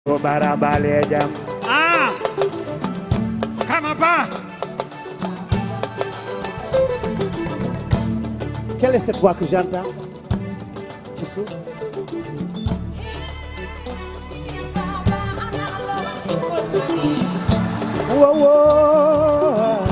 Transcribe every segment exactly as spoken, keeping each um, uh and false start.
Ah, comment pas? Quelle est cette voix que j'entends? Tu souffles? Wow, wow.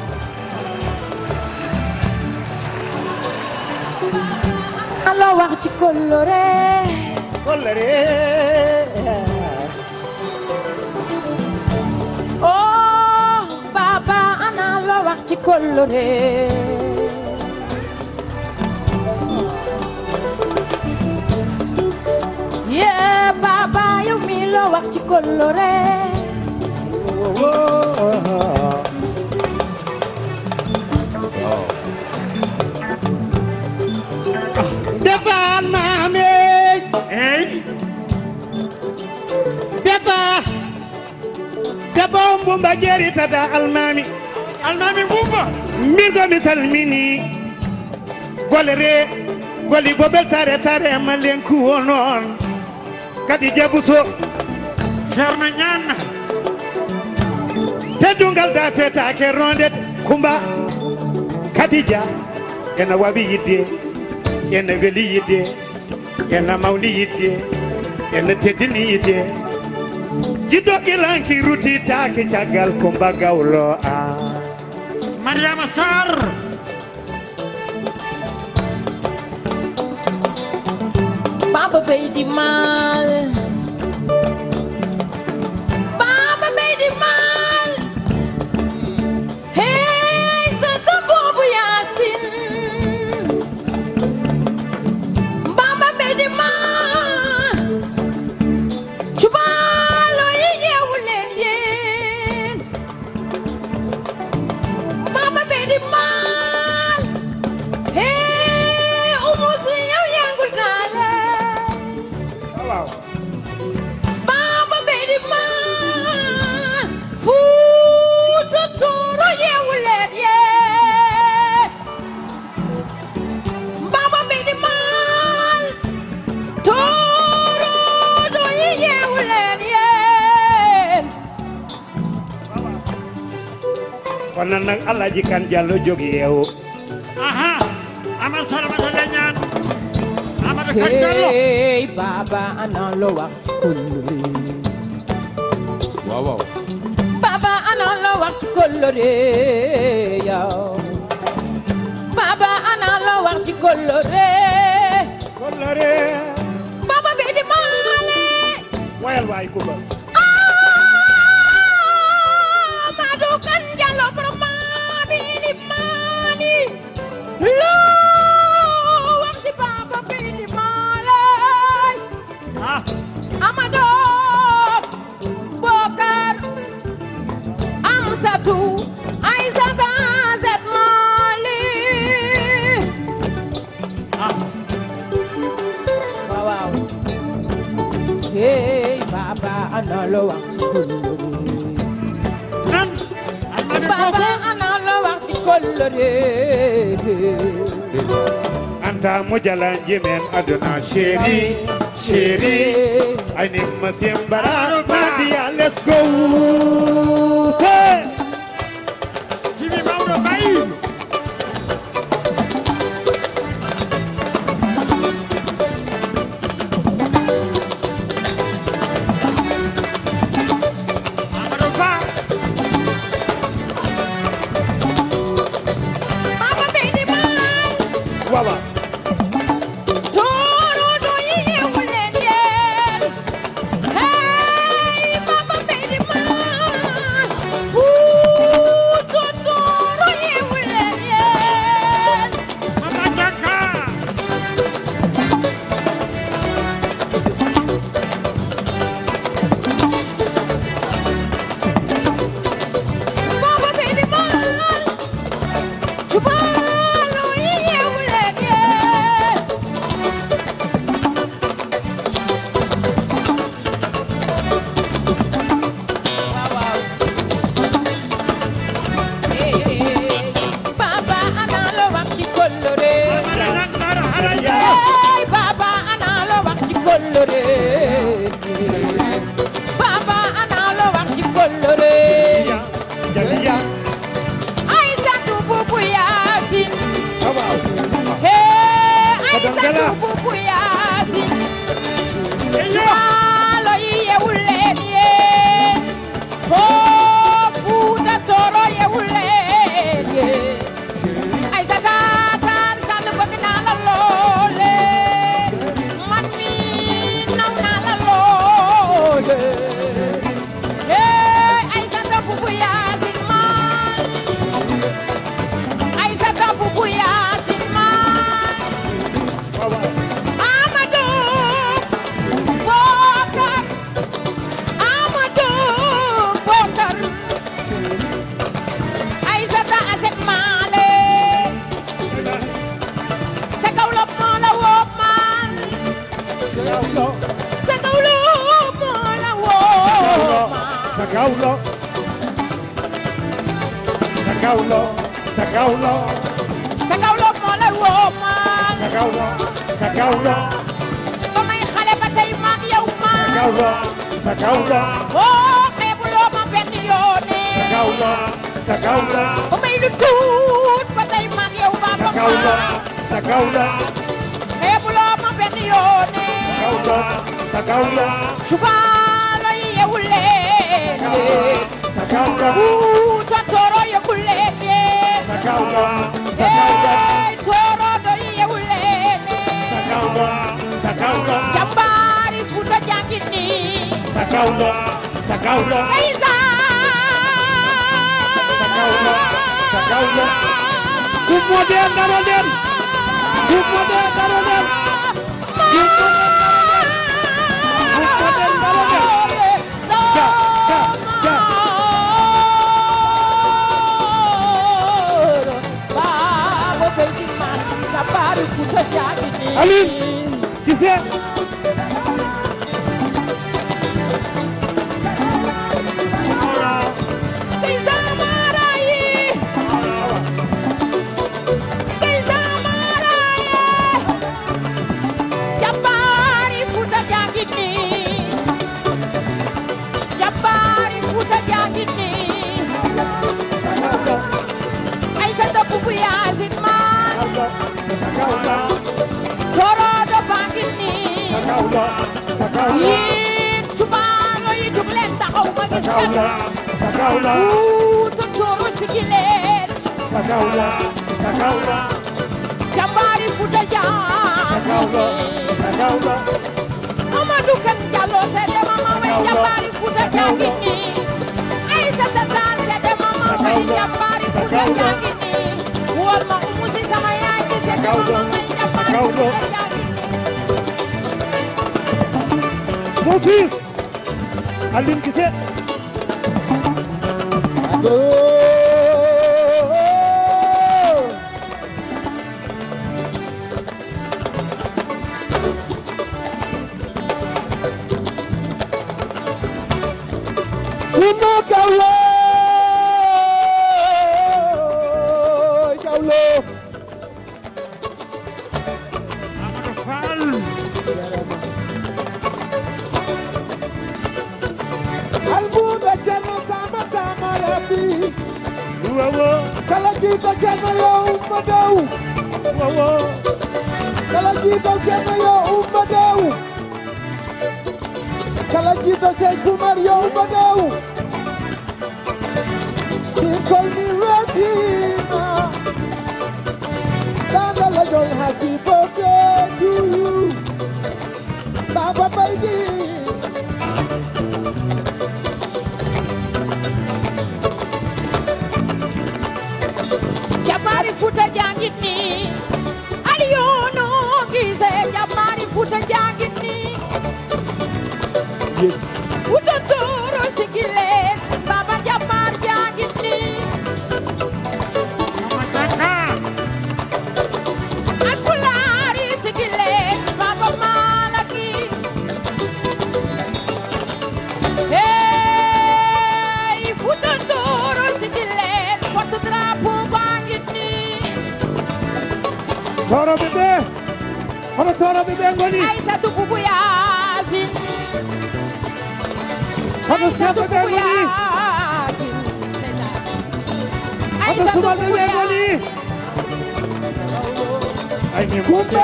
Allo wax ci coloré coloré oh baba ana lo wax ci coloré yeah baba yow mi lo wax ci coloré defal mame Hey, defa defa mbumba jeri tata almami almami Bumba. mbirgo mi salmini golere goli bobel tare tare malen ku wonon kadi jabuso Cerno Ñaan. teddungal da setake ronde kumba kadija ena wabi yidde ena weli yidde ena mawni yidde ena teddini yidde jiddo ilanki ruti taake caggal kumba gawlo a Mariama Sarr. baba bay di mal baba bay di mal hey sa ta bobu yasin baba bay di mal chubalo yi yewu len yeen baba bay di mal hey umu si yow yangul dale waaw Baba Bedi Man Fuuta Tooro yeewu leen yee Baba Bedi Man Tooro do yi yeewu leen yee kon nag Alaaji Kan Jallo jóg yeewu Aha, Amadou Salamata la ñaan. Amadou Kan Jallo. Hey Baba ana lo wax ci kolore waaw waaw Baba ana lo wax ci kolore yow Baba ana lo wax ci kolore kolore Baba Bedi Maale wayal waay kumba Amadou Kan Jallo borom maami li maani loo wax ci Baba Bedi Maale Ah, Amadou Bokar Amsatu Aïssata Zet Mali ah, waaw waaw hey Baba ana lo wax ci kolore nan. Almami Baba Boko. ana lo wax ci kolore anta mujala jemen aduna chéri chéri ay ni ma sembara nadia let's go hey! Jimi Maodo Baye. Amadou Ba. Baba Bedi Man waaw waaw Tooro do yi yeewu leen yeen hey Baba Bedi Man Sagaulo Sagaulo Sagaulo Sagaulo moo lay woo man Sagaulo Sagaulo ba may xale ba tey maag yow man Sagaulo Sagaulo oh xeebuloo ma benn yoone Sagaulo Sagaulo ba may lu tuut ba tey maag yow ba ba Sagaulo Sagaulo xeebuloo ma benn yoone Sagaulo Sagaulo Cubaalo yi yeewu leen Sagaulo Fuuta Tooro yeewu leen Sagaulo Sagaulo Tooro do yi yeewu leen Sagaulo Sagaulo Jambaari Fuuta jàngi nii Sagaulo Sagaulo Sagaulo Sagaulo Groupe moderne daro leen Groupe moderne daro leen Groupe moderne daro leen ja ja ja Baaba bay di man Jambaari Fuuta jàngi nii Aline Cissé Yéen Cubaalo yi jóg leen taxaw ma gis Sagaulo Sagaulo Fuuta Tooro sigi leen Sagaulo Sagaulo Jambaari Fuuta Sagaulo jàngi Sagaulo Amadou Kan Jallo seede mama way Jambaari Fuuta jàngi nii Aïssata Tall seede mama way Jambaari Fuuta jàngi nii wóor ma umu si sama yaay ji seede mama way Jambaari Fuuta jàngi Mon fils Aline Cissé Uno Gawlo Gawlo Amadou Fall Albuda Cerno sama sama rabi Wawo Kala jiito Cerno yo umma daw Wawo Kala jiito Cerno yo umma daw Kala jiito Sey Kumar yo umma daw He call me Radina Danda la joy happy birthday to you Baba baby Jambaari Fuuta jàngi nii Aliyono Gise Jambaari Fuuta jàngi nii Yes Fuuta Tooro sigi leen Baba Jambaar jàngi nii Mama Jaka Alpulaar yi sigi leen Baba Malaki hey Fuuta Tooro sigi leen porte drapeau baa ngi nii Toro bébé Hono toro bébé ngoni Aïssatou Boubou Yacine Hono sa bébé ngoni Hono suma bébé ngoni Ay ni Kumba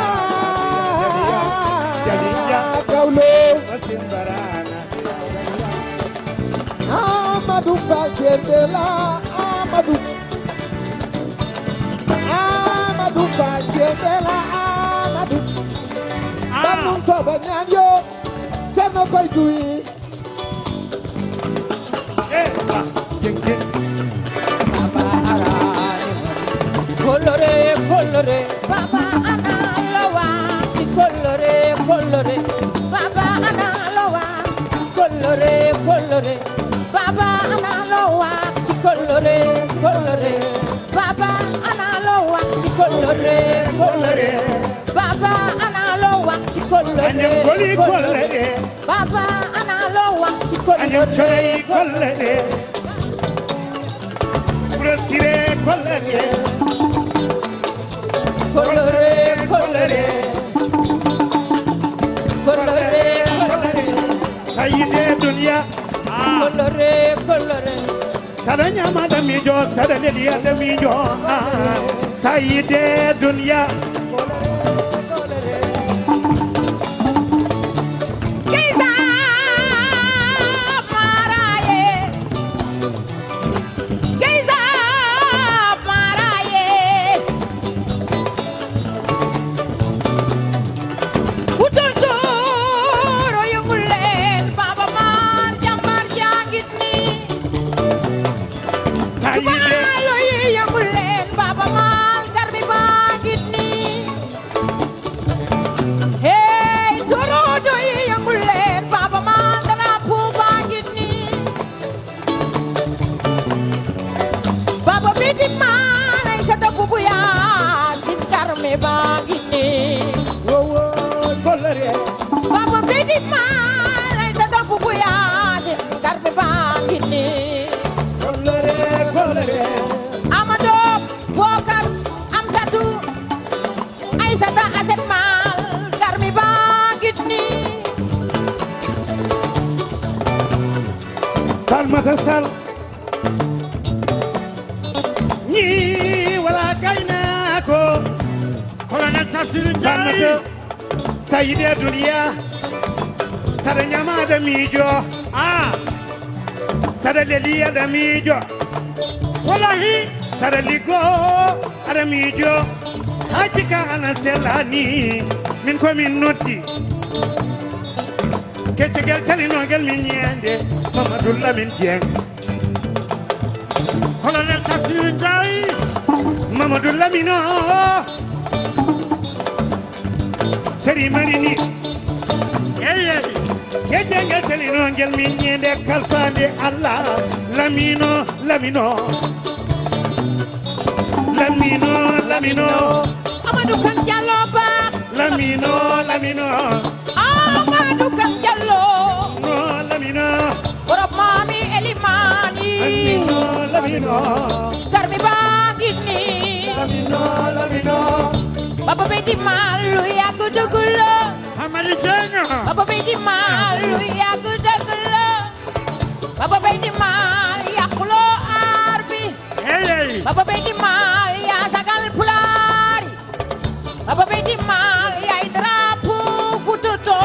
Jaliya Gawlo Masin barana Amadou Fall Jendela Amadou Amadou Fall Jendela Amadou Banum soba ñaan yo Cerno koy duyi Eh jeng jeng Baba Arani Kolore kolore Baba ana lawa Di kolore kolore Baba ana lawa Kolore kolore Baba ana lawa Di kolore kolore Baba ana lawa Di kolore kolore Baba ana lawa Di kolore Anyam koli kolore Baba ana lawa Di kolore Mariam Choray kollere Burasire kollere Kollere kollere Kollere kollere Sayide dunya Kollere kollere Saranya madami jo sarale dia dami jo Sayide dunya Matasal ni wala kayna ko colonel Tafsir Ndiaye Farmata Sayide dunya sada nyama da mijo ah sada leliya da mijo wallahi sada ligo ada mijo hajika ana selani min ko min notti kecegel talino gel min nyande Mamadou Lamine Dieng colonel Tafsir Ndiaye Mamadou Lamine Seri Marini eye kecegel talino gel min nyande kalfande Allah Lamino Lamino Lamino Lamino Amadou Kan Diallo ba Lamino Lamino Amadou Kan Diallo no Lamino Borop mami Elimani Lamino Lamino Garmi bangini Lamino Lamino Baba Bedi malu ya kudugulo Hamadi Jenga Baba Bedi malu ya kudugulo Baba Bedi malu ya kulo arbi eye Baba Bedi malu ya sagal pulari Baba Bedi malu ya idrapu fututo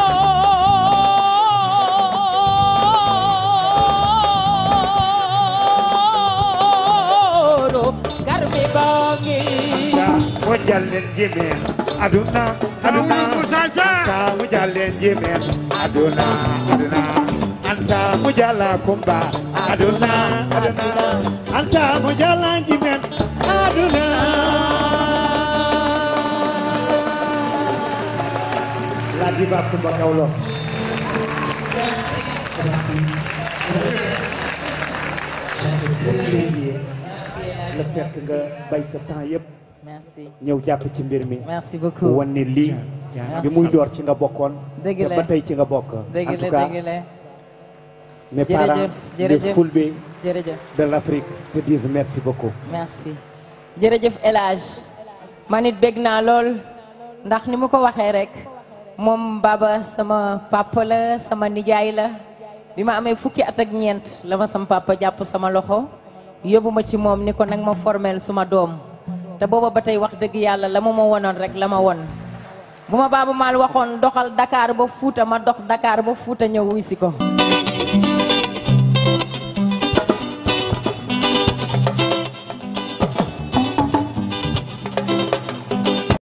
Garmi bangi mo jallen jimen aduna aduna ka mo jallen jimen aduna aduna anta mo jala kumba aduna aduna anta mo jala jimen aduna lagi ba kumba kawlo le fait que nga bay sa temps yépp Merci. ñëw jàpp ci mbir mi. Merci beaucoup. wan ne lii. bi muy door ci nga bokkoon. dëgg la te ba tey ci nga bokk. dëgg en la tout cas dëgg la. mes parents les Fulbe jërëjëf de l'Afrique te disent merci beaucoup. merci. jërëjëf El Hadj man it bég naa lool ndax ni mu ko waxee rek moom Baba sama papa la sama nijaay la bi ma amee fukki at ak ñeent la ma sama papa jàpp sama loxo yóbbu ma ci moom ni ko nag ma formel suma doom. te booba ba tey wax dëgg yàlla la mu ma wonoon rek la ma won bu ma Baaba Maal waxoon doxal Dakar ba Fuuta ma dox Dakar ba Fuuta ñëw wuy si ko